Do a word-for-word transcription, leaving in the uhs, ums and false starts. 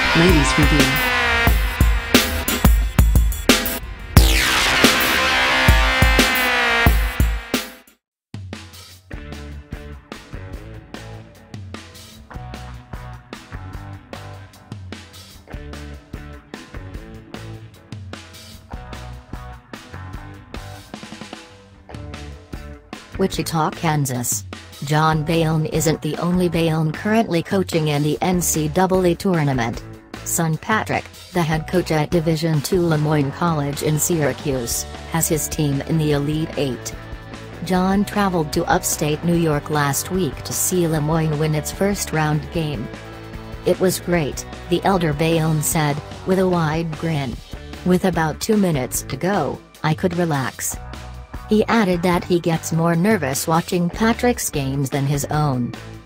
Ladies Review. Wichita, Kansas. John Beilein isn't the only Beilein currently coaching in the N C double A tournament. Son Patrick, the head coach at Division two Moyne College in Syracuse, has his team in the Elite Eight. John traveled to upstate New York last week to see Moyne win its first-round game. "It was great," the elder Beilein said, with a wide grin. "With about two minutes to go, I could relax." He added that he gets more nervous watching Patrick's games than his own.